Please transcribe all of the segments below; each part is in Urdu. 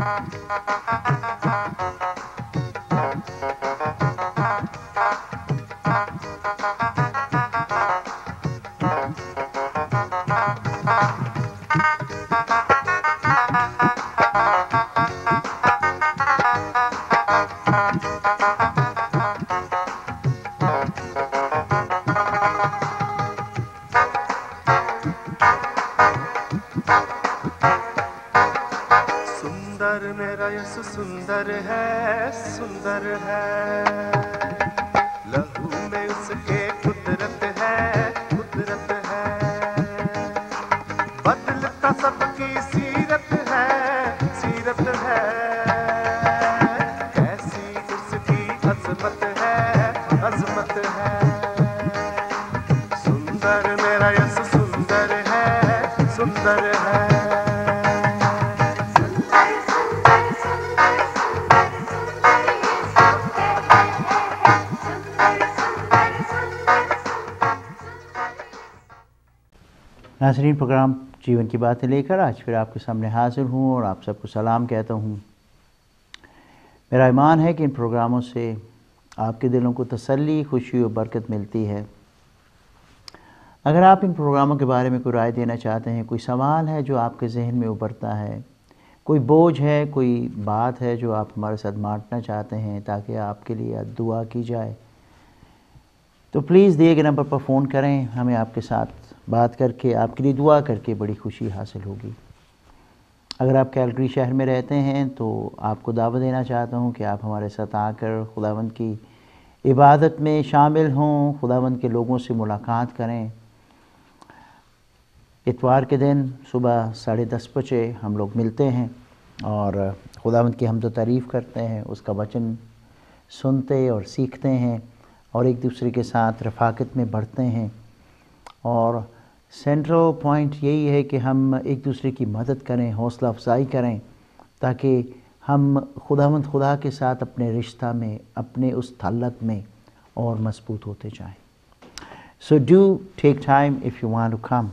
सुंदर है लहू में उसके कुदरत है बदलता सबकी सीरत है कैसी उसकी अजमत है सुंदर मेरा यसु सुंदर है नाज़रीन, प्रोग्राम जीवन की बातें लेकर आज फिर आपके सामने हाज़िर हूँ और आप सबको सलाम कहता हूँ। मेरा ईमान है कि इन प्रोग्रामों से आपके दिलों को तसल्ली, खुशी और बरकत मिलती है। अगर आप इन प्रोग्रामों के बारे में कोई राय देना चाहते हैं, कोई सवाल है जो आपके जहन में उभरता है, कोई बोझ है, कोई बात है जो आप हमारे साथ बांटना चाहते हैं ताकि आपके लिए दुआ की जाए, तो प्लीज़ दिए गए नंबर पर फ़ोन करें। हमें आपके साथ बात करके, आपके लिए दुआ करके बड़ी खुशी हासिल होगी। अगर आप कैलगरी शहर में रहते हैं तो आपको दावत देना चाहता हूँ कि आप हमारे साथ आकर खुदावंद की इबादत में शामिल हों, खुदावंद के लोगों से मुलाकात करें। इतवार के दिन सुबह 10:30 बजे हम लोग मिलते हैं और खुदावंद की हमद तारीफ़ करते हैं, उसका वचन सुनते और सीखते हैं और एक दूसरे के साथ रफ़ाकत में बढ़ते हैं। और सेंट्रल पॉइंट यही है कि हम एक दूसरे की मदद करें, हौसला अफजाई करें, ताकि हम खुदावंद खुदा के साथ अपने रिश्ता में, अपने उस ताल्लुक़ में और मजबूत होते जाएं। So do take time if you want to come.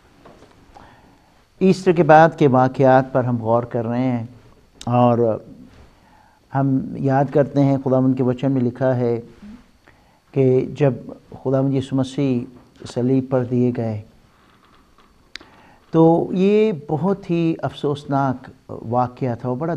Easter के बाद के वाक़यात पर हम गौर कर रहे हैं और हम याद करते हैं, खुदावंद के वचन में लिखा है कि जब खुदावंद यीशु मसीह सलीब पर दिए गए तो ये बहुत ही अफसोसनाक वाक़या था और बड़ा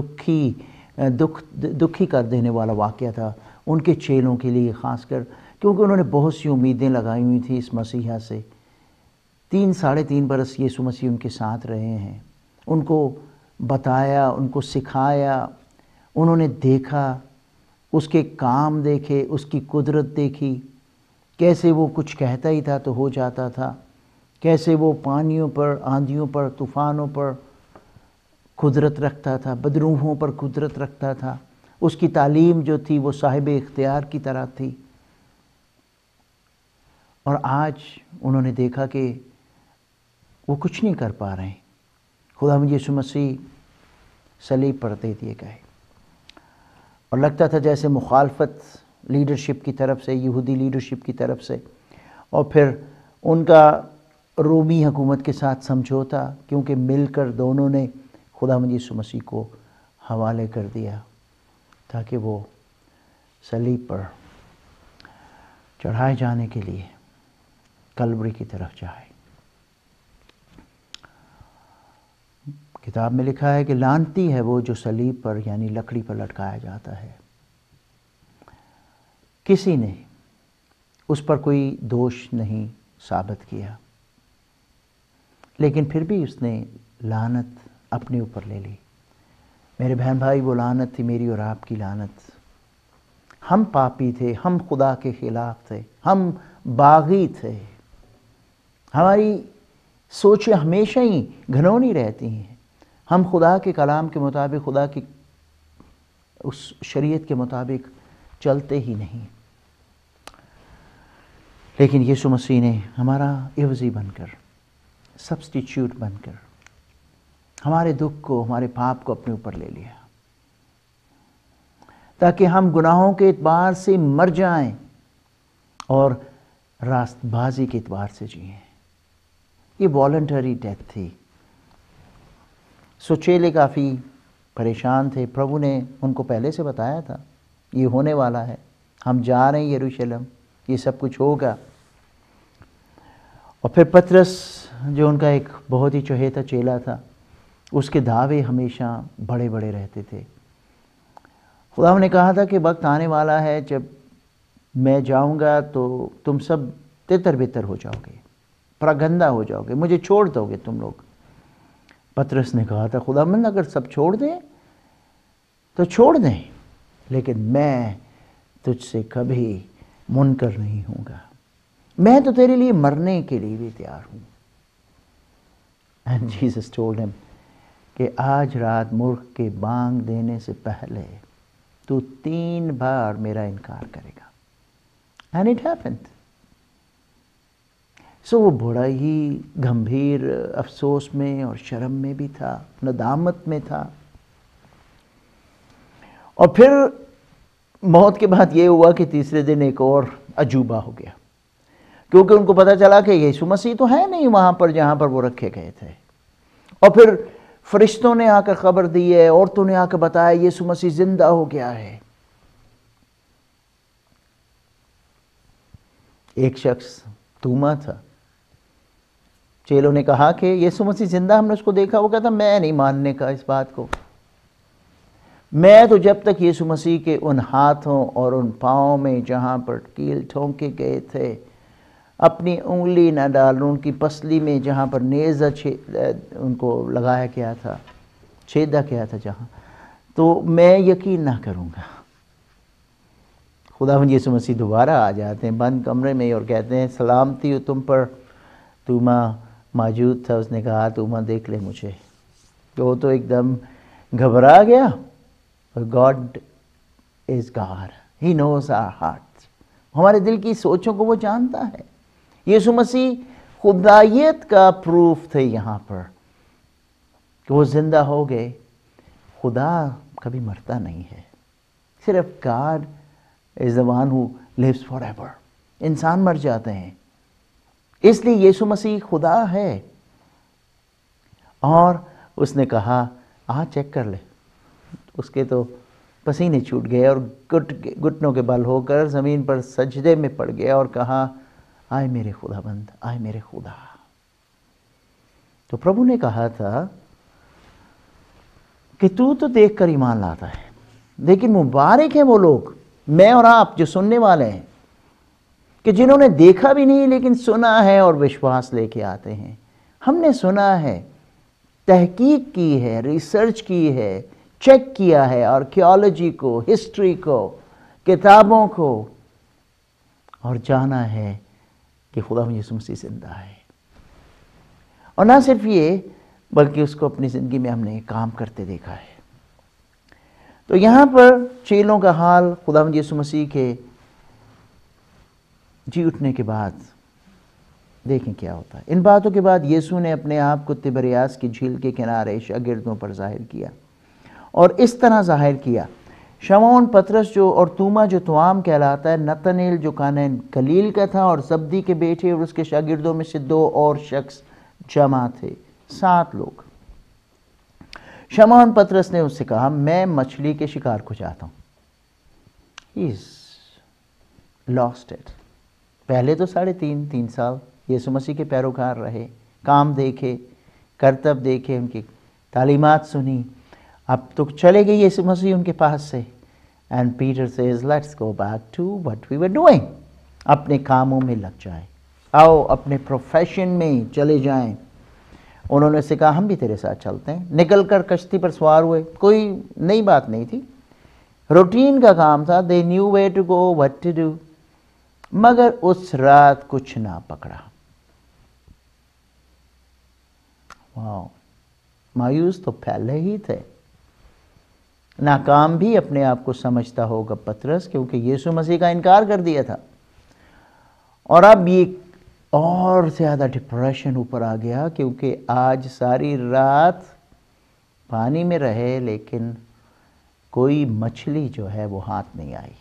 दुखी कर देने वाला वाक़या था उनके चेलों के लिए, ख़ासकर क्योंकि उन्होंने बहुत सी उम्मीदें लगाई हुई थी इस मसीहा से। 3-3.5 बरस यीशु मसीह उनके साथ रहे हैं, उनको बताया, उनको सिखाया, उन्होंने देखा, उसके काम देखे, उसकी कुदरत देखी, कैसे वो कुछ कहता ही था तो हो जाता था, कैसे वो पानियों पर, आंधियों पर, तूफ़ानों पर कुदरत रखता था, बदरूहों पर कुदरत रखता था। उसकी तालीम जो थी वो साहिब इख्तियार की तरह थी। और आज उन्होंने देखा कि वो कुछ नहीं कर पा रहे हैं। खुदावंद यीशु मसीह सलीब पर दे दिए गए और लगता था जैसे मुखालफत लीडरशिप की तरफ से, यहूदी लीडरशिप की तरफ से, और फिर उनका रोमी हुकूमत के साथ समझौता, क्योंकि मिलकर दोनों ने खुदावंद यीशु मसीह को हवाले कर दिया ताकि वो सलीब पर चढ़ाए जाने के लिए कलवरी की तरफ जाए। किताब में लिखा है कि लानती है वो जो सलीब पर यानी लकड़ी पर लटकाया जाता है। किसी ने उस पर कोई दोष नहीं साबित किया, लेकिन फिर भी उसने लानत अपने ऊपर ले ली। मेरे बहन भाई, वो लानत थी मेरी और आपकी लानत। हम पापी थे, हम खुदा के ख़िलाफ़ थे, हम बागी थे, हमारी सोचें हमेशा ही घिनौनी रहती हैं, हम खुदा के कलाम के मुताबिक, खुदा की उस शरीयत के मुताबिक चलते ही नहीं। लेकिन यीशु मसीह ने हमारा इवज़ी बनकर, सब्स्टिट्यूट बनकर हमारे दुख को, हमारे पाप को अपने ऊपर ले लिया ताकि हम गुनाहों के एतबार से मर जाएं और रास्तबाजी के एतबार से जिएं। ये वॉलंटरी डेथ थी। सो चेले काफ़ी پریشان تھے. پربھو نے ان کو پہلے سے بتایا تھا یہ ہونے والا ہے, ہم جا رہے ہیں یروشلم, یہ سب کچھ ہوگا. اور پھر پطرس جو ان کا ایک بہت ہی چہیتا چیلا تھا, اس کے دعوے ہمیشہ بڑے بڑے رہتے تھے. خدا نے کہا تھا کہ وقت آنے والا ہے جب میں جاؤں گا تو تم سب تتر بتر ہو جاؤ گے, پراگندہ ہو جاؤ گے, مجھے چھوڑ دو گے تم لوگ. پطرس نے کہا تھا خداوند اگر سب چھوڑ دیں تو چھوڑ دیں, لیکن میں تجھ سے کبھی منکر نہیں ہوں گا, میں تو تیرے لیے مرنے کے لیے بھی تیار ہوں. And Jesus told him کہ آج رات مرغ کے بانگ دینے سے پہلے تو 3 بار میرا انکار کرے گا. And it happened. So وہ بڑا ہی گمبھیر افسوس میں اور شرم میں بھی تھا, ندامت میں تھا. اور پھر موت کے بعد یہ ہوا کہ تیسرے دن ایک اور عجوبہ ہو گیا, کیونکہ ان کو پتہ چلا کہ یسوع مسیح تو ہے نہیں وہاں پر جہاں پر وہ رکھے گئے تھے. اور پھر فرشتوں نے آ کر خبر دی ہے, عورتوں نے آ کر بتایا یسوع مسیح زندہ ہو گیا ہے. ایک شخص توما تھا, چیلوں نے کہا کہ یسوع مسیح زندہ, ہم نے اس کو دیکھا. وہ کہتا میں نہیں ماننے کا اس بات کو, میں تو جب تک یسوع مسیح کے ان ہاتھوں اور ان پاؤں میں جہاں پر کیل ٹھونکے گئے تھے اپنی انگلی نہ ڈالوں, ان کی پسلی میں جہاں پر نیزہ ان کو لگایا گیا تھا, چھیدا کیا تھا جہاں, تو میں یقین نہ کروں گا. خداوند یسوع مسیح دوبارہ آ جاتے ہیں بند کمرے میں اور کہتے ہیں سلامتی ہو تم پر. توما موجود تھا, اس نے کہا توما دیکھ لے مجھے. تو وہ تو ایک دم گھبرا گیا. God is God. He knows our hearts. ہمارے دل کی سوچوں کو وہ جانتا ہے. یسوع مسیح خدائیت کا پروف تھے یہاں پر کہ وہ زندہ ہو گئے. خدا کبھی مرتا نہیں ہے, صرف God is the one who lives forever. انسان مر جاتے ہیں, اس لیے یسوع مسیح خدا ہے. اور اس نے کہا چیک کر لے. اس کے تو پسینے چھوٹ گئے اور گھٹنوں کے بل ہو کر زمین پر سجدے میں پڑ گیا اور کہا آئے میرے خداوند, آئے میرے خدا. تو پربھو نے کہا تھا کہ تو دیکھ کر ایمان لاتا ہے, لیکن مبارک ہیں وہ لوگ, میں اور آپ جو سننے والے ہیں, کہ جنہوں نے دیکھا بھی نہیں لیکن سنا ہے اور وشواس لے کے آتے ہیں. ہم نے سنا ہے, تحقیق کی ہے, ریسرچ کی ہے, چیک کیا ہے آرکیالوجی کو, ہسٹری کو, کتابوں کو, اور جانا ہے کہ خدا یسوع مسیح زندہ ہے. اور نہ صرف یہ بلکہ اس کو اپنی زندگی میں ہم نے کام کرتے دیکھا ہے. تو یہاں پر چیلوں کا حال خداوند یسوع مسیح کے جی اٹھنے کے بعد دیکھیں کیا ہوتا ہے. ان باتوں کے بعد یسوع نے اپنے آپ کو تبریاس کی جھیل کے کنارے شاگردوں پر ظاہر کیا, اور اس طرح ظاہر کیا شمعون پطرس جو اور توما جو توام کہلاتا ہے, نتنیل جو کانا گلیل کا تھا, اور زبدی کے بیٹے اور اس کے شاگردوں میں سے 2 اور شخص جمع تھے, 7 لوگ. شمعون پطرس نے اس سے کہا میں مچھلی کے شکار کو چاہتا ہوں. He is lost it. پہلے تو 3.5 سال یسوع مسیح کے پیروکار رہے, کام دیکھے, کرتب دیکھے, ان کی تعلیمات سنی. اب تو چلے گئے یسوع مسیح ان کے پاس سے. And Peter says, let's go back to what we were doing. اپنے کاموں میں لگ جائیں, آؤ اپنے پروفیشن میں چلے جائیں. انہوں نے سے کہا ہم بھی تیرے ساتھ چلتے ہیں. نکل کر کشتی پر سوار ہوئے. کوئی نئی بات نہیں تھی, روٹین کا کام تھا. They knew where to go, what to do. مگر اس رات کچھ نہ پکڑا. واو, مایوس تو پہلے ہی تھے. ناکام بھی اپنے آپ کو سمجھتا ہوگا پطرس, کیونکہ یسوع مسیح کا انکار کر دیا تھا. اور اب یہ اور زیادہ ڈپریشن اوپر آ گیا, کیونکہ آج ساری رات پانی میں رہے لیکن کوئی مچھلی جو ہے وہ ہاتھ نہیں آئی.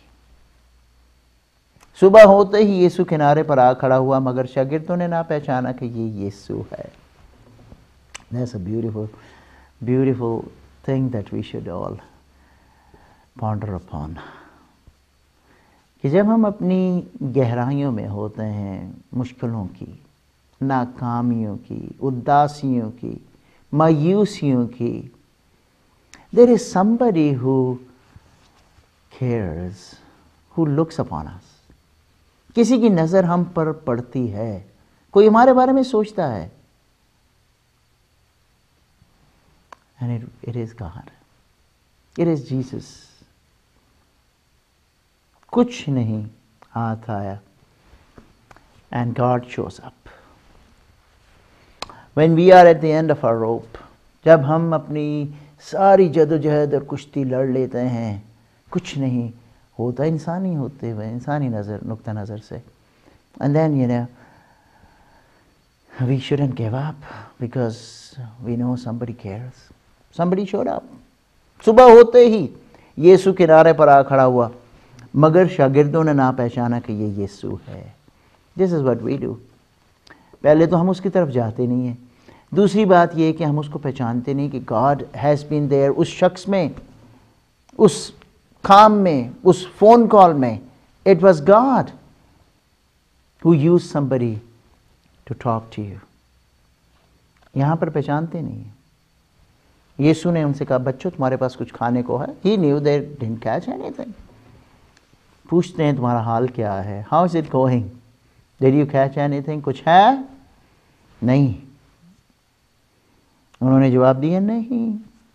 صبح ہوتے ہی یسوع کنارے پر آ کھڑا ہوا, مگر شاگردوں نے نہ پہچانا کہ یہ یسوع ہے. That's a beautiful thing that we should all ponder upon. کہ جب ہم اپنی گہرائیوں میں ہوتے ہیں، مشکلوں کی، ناکامیوں کی، اداسیوں کی، مایوسیوں کی، there is somebody who cares, who looks upon us. کسی کی نظر ہم پر پڑتی ہے، کوئی ہمارے بارے میں سوچتا ہے. And it is God. It is Jesus. کچھ نہیں ہاتھ آیا. And God shows up. When we are at the end of our rope, جب ہم اپنی ساری جدوجہد اور کشتی لڑ لیتے ہیں، کچھ نہیں ہوتا، انسانی ہوتے ہوئے، انسانی نقطہ نظر سے. And then we shouldn't give up because we know somebody cares. Somebody showed up. صبح ہوتے ہی یسوع کنارے پر آ کھڑا ہوا، مگر شاگردوں نے نہ پہچانا کہ یہ یسوع ہے. This is what we do. پہلے تو ہم اس کی طرف جاتے نہیں ہیں. دوسری بات یہ کہ ہم اس کو پہچانتے نہیں کہ God has been there. اس شخص میں، اس کام میں، اس فون کال میں. It was God who used somebody to talk to you. یہاں پر پہچانتے نہیں ہیں. یسوع نے ان سے کہا بچوں تمہارے پاس کچھ کھانے کو ہے. He knew they didn't catch anything. پوچھتے ہیں تمہارا حال کیا ہے. How is it going? Did you catch anything? کچھ ہے؟ نہیں. انہوں نے جواب دیا نہیں.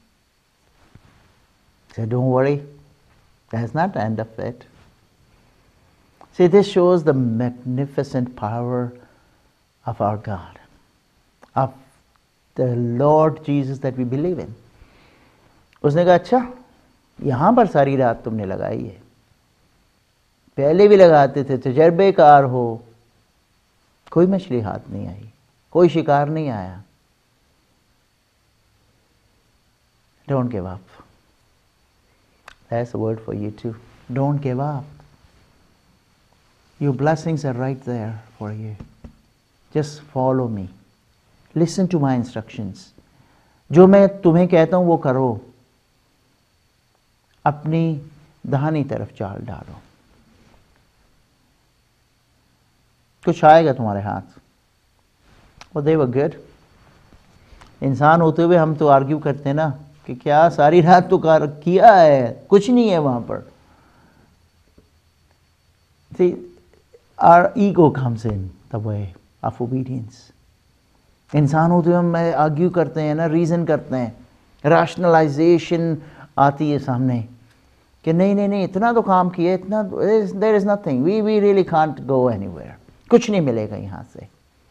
Said don't worry. That's not the end of it. See, this shows the magnificent power of our God, of the Lord Jesus that we believe in. اس نے کہا اچھا یہاں پر ساری رات تم نے لگائی ہے، پہلے بھی لگاتے تھے، تجربے کار ہو، کوئی مچھلی ہاتھ نہیں آئی، کوئی شکار نہیں آیا. Don't give up. That's a word for you too. Don't give up. Your blessings are right there for you. Just follow me. Listen to my instructions. جو میں تمہیں کہتا ہوں وہ کرو. اپنی دہانی طرف چال ڈالو. کچھ آئے گا تمہارے ہاتھ. Oh, they were good. انسان ہوتے ہوئے ہم تو آرگیو کرتے ہیں نا کہ کیا ساری رات تو کیا ہے، کچھ نہیں ہے وہاں پر. See, our ego comes in the way of obedience. انسان ہوتے ہوئے ہم آرگیو کرتے ہیں نا، ریزن کرتے ہیں، راشنلائزیشن آتی ہے سامنے کہ نہیں اتنا تو کام کیا، اتنا there is nothing, we really can't go anywhere. کچھ نہیں ملے گا یہاں سے.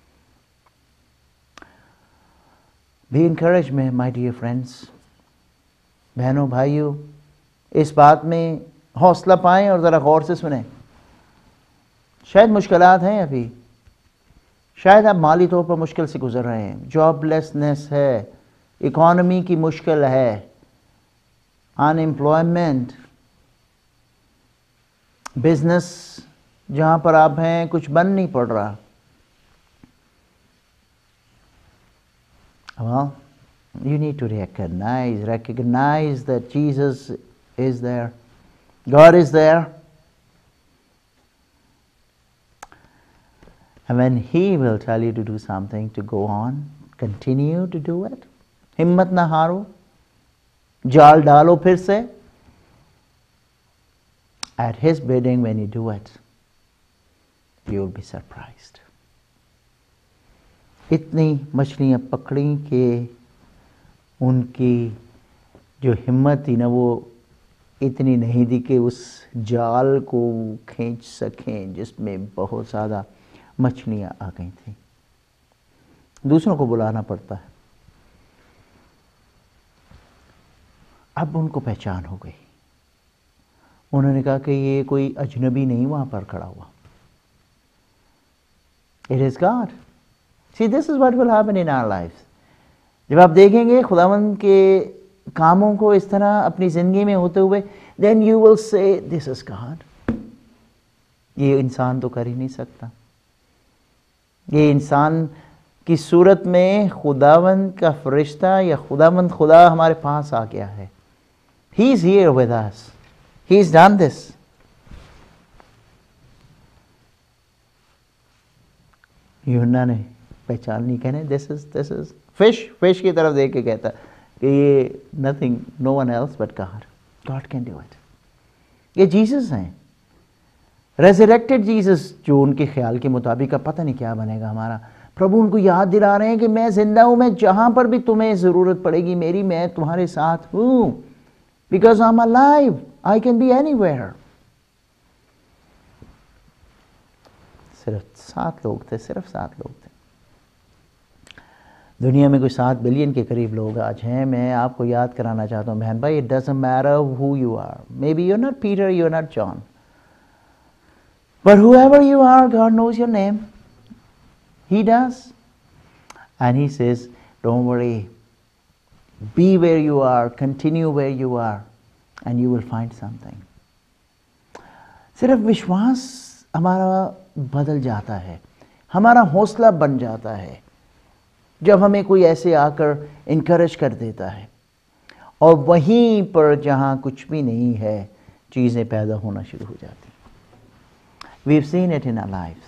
Be encouraged, my dear friends. بہنوں بھائیوں، اس بات میں حوصلہ پائیں اور ذرا غور سے سنیں. شاید مشکلات ہیں ابھی، شاید آپ مالی طور پر مشکل سے گزر رہے ہیں، جاب لیسنس ہے، اکانومی کی مشکل ہے، ان امپلائمنٹ، بزنس جہاں پر آپ ہیں کچھ بن نہیں پڑ رہا. Well, you need to recognize that Jesus is there. God is there. And when He will tell you to do something, to go on, continue to do it. ہمت نہ ہارو، جال ڈالو پھر سے. At His bidding, when you do it, you will be surprised. اتنی مچھلیاں پکڑیں کہ ان کی جو ہمت تھی نا وہ اتنی نہیں تھی کہ اس جال کو کھینچ سکیں جس میں بہت زیادہ مچھلیاں آ گئی تھیں. دوسروں کو بلانا پڑتا ہے. اب ان کو پہچان ہو گئی. انہوں نے کہا کہ یہ کوئی اجنبی نہیں وہاں پر کھڑا ہوا. It is God. See, this is what will happen in our lives. جب آپ دیکھیں گے خداوند کے کاموں کو اس طرح اپنی زندگی میں ہوتے ہوئے, then you will say, this is God. یہ انسان تو کر ہی نہیں سکتا. یہ انسان کی صورت میں خداوند کا فرشتہ یا خداوند خدا ہمارے پاس آ گیا ہے. He is here with us. He's done this. یوحنا نے پہچان نہیں کہنے this is fish کی طرف دیکھ کے کہتا کہ یہ nothing, no one else but God. God can do it. یہ جیسس ہیں, ریزریکٹڈ جیسس, جو ان کے خیال کے مطابق اب پتہ نہیں کیا بنے گا ہمارا. پربھو ان کو یاد دلا رہے ہیں کہ میں زندہ ہوں, میں جہاں پر بھی تمہیں ضرورت پڑے گی میری, میں تمہارے ساتھ ہوں. Because I'm alive, I can be anywhere. صرف 7 لوگ تھے, صرف 7 لوگ تھے. دنیا میں کوئی 7 بلین کے قریب لوگ آج ہیں. میں آپ کو یاد کرانا چاہتا ہوں بہن بھائی, it doesn't matter who you are. Maybe you're not Peter, you're not John. But whoever you are, God knows your name. He does. And He says, don't worry. Be where you are, continue where you are, and you will find something. صرف وشواس ہمارا بدل جاتا ہے, ہمارا حوصلہ بن جاتا ہے جب ہمیں کوئی ایسے آ کر انکریج کر دیتا ہے, اور وہیں پر جہاں کچھ بھی نہیں ہے چیزیں پیدا ہونا شروع ہو جاتی. We've seen it in our lives.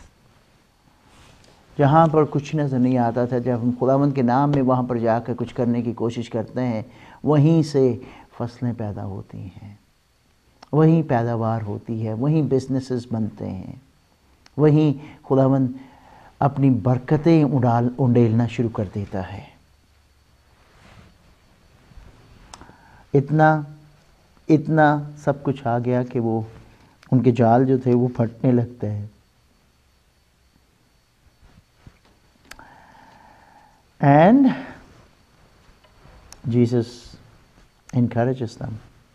جہاں پر کچھ نظر نہیں آتا تھا, جب ہم خداوند کے نام میں وہاں پر جا کر کچھ کرنے کی کوشش کرتے ہیں, وہیں سے فصلیں پیدا ہوتی ہیں, وہیں پیداوار ہوتی ہے, وہیں بزنسز بنتے ہیں, وہیں خداوند اپنی برکتیں انڈیلنا شروع کر دیتا ہے. اتنا سب کچھ آ گیا کہ وہ ان کے جال جو تھے وہ پھٹنے لگتے ہیں. And Jesus encourages them.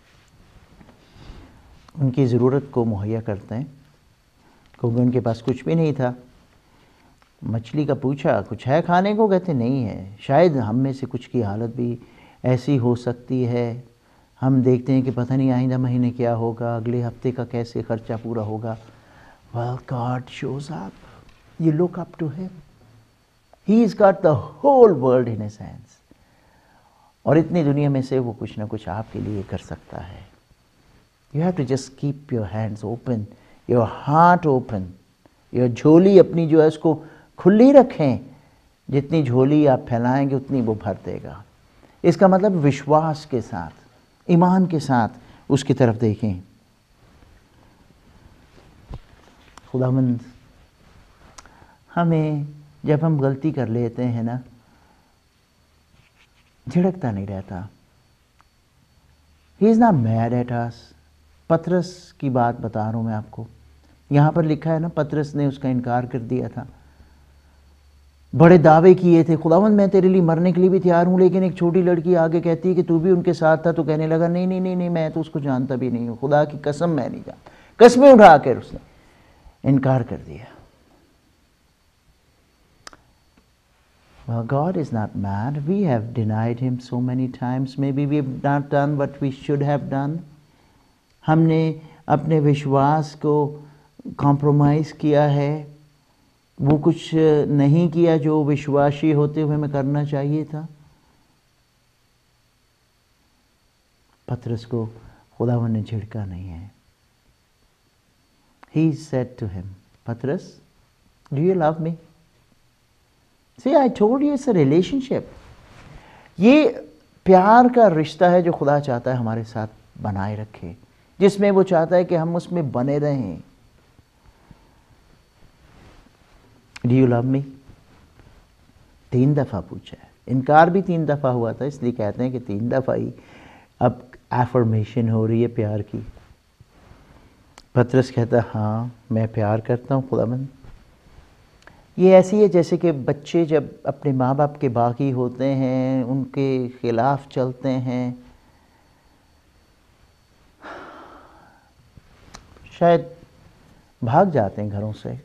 ان کی ضرورت کو مہیا کرتے ہیں, کیونکہ ان کے پاس کچھ بھی نہیں تھا. مچھلی کا پوچھا کچھ ہے کھانے کو, کہتے نہیں ہے. شاید ہم میں سے کچھ کی حالت بھی ایسی ہو سکتی ہے. ہم دیکھتے ہیں کہ پتہ نہیں آئندہ مہینے کیا ہوگا, اگلے ہفتے کا کیسے خرچہ پورا ہوگا. Well, God shows up. You look up to Him. He's got the whole world in His hands. اور اتنی دنیا میں سے وہ کچھ نہ کچھ آپ کے لیے کر سکتا ہے. You have to just keep your hands open, your heart open. your جھولی اپنی جو ہے اس کو کھلی رکھیں. جتنی جھولی آپ پھیلائیں گے اتنی وہ بھر دے گا. اس کا مطلب وشواس کے ساتھ, ایمان کے ساتھ اس کی طرف دیکھیں. خداوند ہمیں جب ہم غلطی کر لیتے ہیں نا, جھڑکتا نہیں رہتا. He is not mad at us. پطرس کی بات بتا رہا ہوں میں آپ کو. یہاں پر لکھا ہے نا, پطرس نے اس کا انکار کر دیا تھا. بڑے دعوے کیے تھے, خداوند میں تیرے لیے مرنے کے لیے بھی تیار ہوں, لیکن ایک چھوٹی لڑکی آگے کہتی ہے کہ تو بھی ان کے ساتھ تھا. تو کہنے لگا نہیں میں تو اس کو جانتا بھی نہیں ہوں, خدا کی قسم میں نہیں جانتا. قسمیں اٹھا کر اس نے انکار کر دیا. Well, God is not mad. We have denied Him so many times. Maybe we have not done what we should have done. ہم نے اپنے وشواس کو کمپرومائز کیا ہے, وہ کچھ نہیں کیا جو وشواسی ہوتے ہوئے ہمیں کرنا چاہیے تھا. پطرس کو خداوند نے جھڑکا نہیں ہے. He said to him, Patras, do you love me? See, I told you it's a relationship. یہ پیار کا رشتہ ہے جو خدا چاہتا ہے ہمارے ساتھ بنائے رکھے, جس میں وہ چاہتا ہے کہ ہم اس میں بنے رہیں. Do you love me? 3 دفعہ پوچھا ہے. انکار بھی 3 دفعہ ہوا تھا, اس لیے کہتے ہیں کہ 3 دفعہ ہی اب ایفرمیشن ہو رہی ہے پیار کی. پطرس کہتا ہاں میں پیار کرتا ہوں خداوند. یہ ایسی ہے جیسے کہ بچے جب اپنے ماں باپ کے باغی ہوتے ہیں, ان کے خلاف چلتے ہیں, شاید بھاگ جاتے ہیں گھروں سے,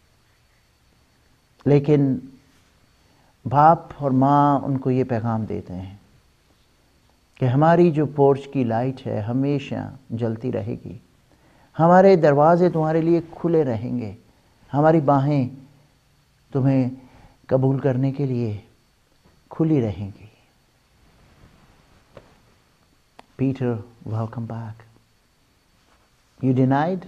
لیکن باپ اور ماں ان کو یہ پیغام دیتے ہیں کہ ہماری جو پورچ کی لائٹ ہے ہمیشہ جلتی رہے گی, ہمارے دروازے تمہارے لیے کھلے رہیں گے, ہماری باہیں تمہیں قبول کرنے کے لیے کھلی رہیں گی. Peter, welcome back. You denied,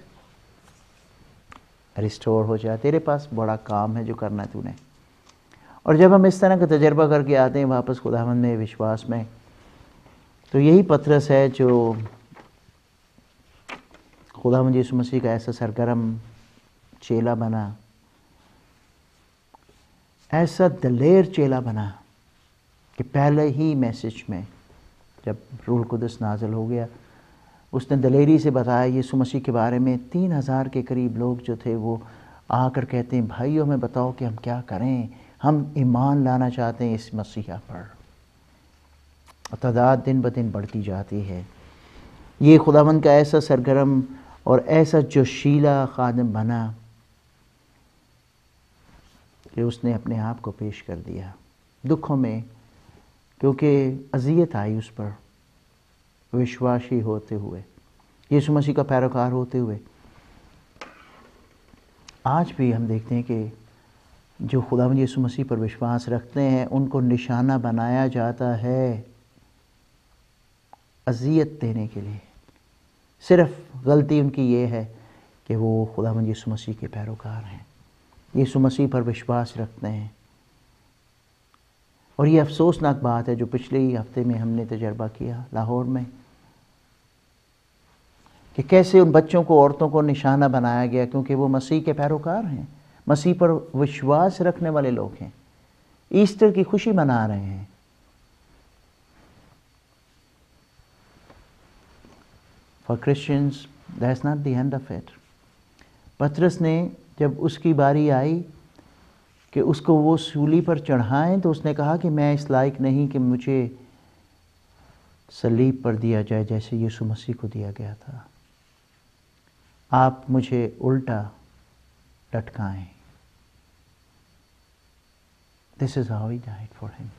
restore ہو جائے. تیرے پاس بڑا کام ہے جو کرنا ہے تو نے. اور جب ہم اس طرح کا تجربہ کر کے آتے ہیں واپس خداوند میں, وشواس میں, تو یہی پطرس ہے جو خداوند یسوع مسیح کا ایسا سرگرم چیلا بنا, ایسا دلیر چیلا بنا کہ پہلے ہی میسج میں جب روح القدس نازل ہو گیا, اس نے دلیری سے بتایا یسوع مسیح کے بارے میں. 3000 کے قریب لوگ جو تھے وہ آ کر کہتے ہیں بھائیوں ہمیں بتاؤ کہ ہم کیا کریں, ہم ایمان لانا چاہتے ہیں اس مسیحا پر. تعداد دن بدن بڑھتی جاتی ہے. یہ خداوند کا ایسا سرگرم اور ایسا جوشیلا خادم بنا کہ اس نے اپنے آپ کو پیش کر دیا دکھوں میں, کیونکہ اذیت آئی اس پر, وشواسی ہوتے ہوئے, یسوع مسیح کا پیروکار ہوتے ہوئے. آج بھی ہم دیکھتے ہیں کہ جو خداوند یسوع مسیح پر وشواس رکھتے ہیں ان کو نشانہ بنایا جاتا ہے اذیت دینے کے لیے. صرف غلطی ان کی یہ ہے کہ وہ خداوند یسوع مسیح کے پیروکار ہیں, یسوع مسیح پر وشواس رکھتے ہیں. اور یہ افسوسناک بات ہے جو پچھلے ہی ہفتے میں ہم نے تجربہ کیا لاہور میں, کہ کیسے ان بچوں کو, عورتوں کو نشانہ بنایا گیا کیونکہ وہ مسیح کے پیروکار ہیں, مسیح پر وشواس رکھنے والے لوگ ہیں, ایسٹر کی خوشی منا رہے ہیں. For Christians, that's not the end of it. پطرس نے جب اس کی باری آئی کہ اس کو وہ سولی پر چڑھائیں تو اس نے کہا کہ میں اس لائق نہیں کہ مجھے صلیب پر دیا جائے جیسے یسوع مسیح کو دیا گیا تھا. آپ مجھے الٹا لٹکائیں. This is how he died for him.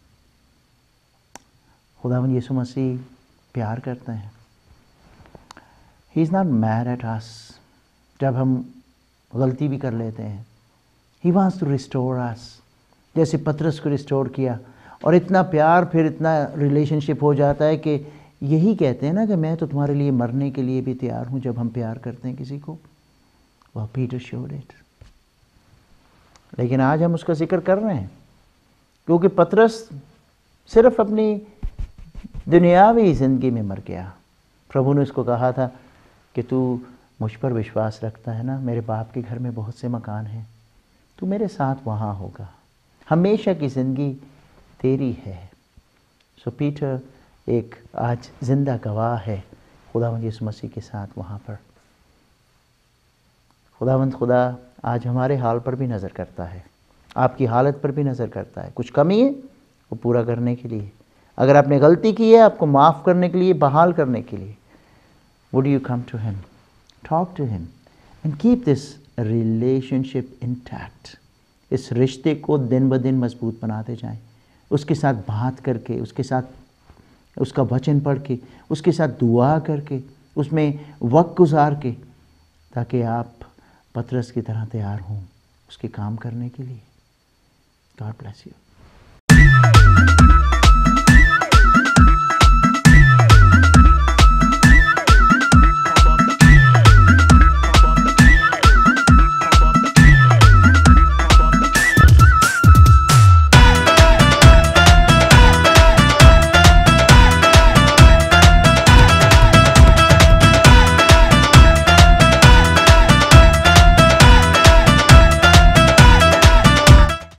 خداوند یسوع مسیح پیار کرتے ہیں. He is not mad at us جب ہم غلطی بھی کر لیتے ہیں. He wants to restore us جیسے پطرس کو ریسٹور کیا. اور اتنا پیار, پھر اتنا ریلیشن شپ ہو جاتا ہے کہ یہی کہتے ہیں نا کہ میں تو تمہارے لیے مرنے کے لیے بھی تیار ہوں جب ہم پیار کرتے ہیں کسی کو. Well, Peter showed it. لیکن آج ہم اس کا ذکر کر رہے ہیں کیونکہ پطرس صرف اپنی دنیاوی زندگی میں مر گیا. پربھو نے اس کو کہا تھا کہ تو مجھ پر وشواس رکھتا ہے نا, میرے باپ کے گھر میں بہت سے مکان ہیں, تو میرے ساتھ وہاں ہوگا, ہمیشہ کی زندگی تیری ہے. سو پیٹر ایک آج زندہ گواہ ہے خداوند یسوع مسیح کے ساتھ وہاں پر. خداوند خدا آج ہمارے حال پر بھی نظر کرتا ہے, آپ کی حالت پر بھی نظر کرتا ہے. کچھ کمی ہے وہ پورا کرنے کے لیے, اگر آپ نے غلطی کی ہے آپ کو معاف کرنے کے لیے, بحال کرنے کے لیے. Would you come to him, talk to him and keep this relationship intact. اس رشتے کو دن بدن مضبوط بناتے جائیں, اس کے ساتھ بات کر کے, اس کے ساتھ اس کا وچن پڑھ کے, اس کے ساتھ دعا کر کے, اس میں وقت گزار کے, تاکہ آپ پطرس کی طرح تیار ہوں اس کے کام کرنے کے لیے. God bless you.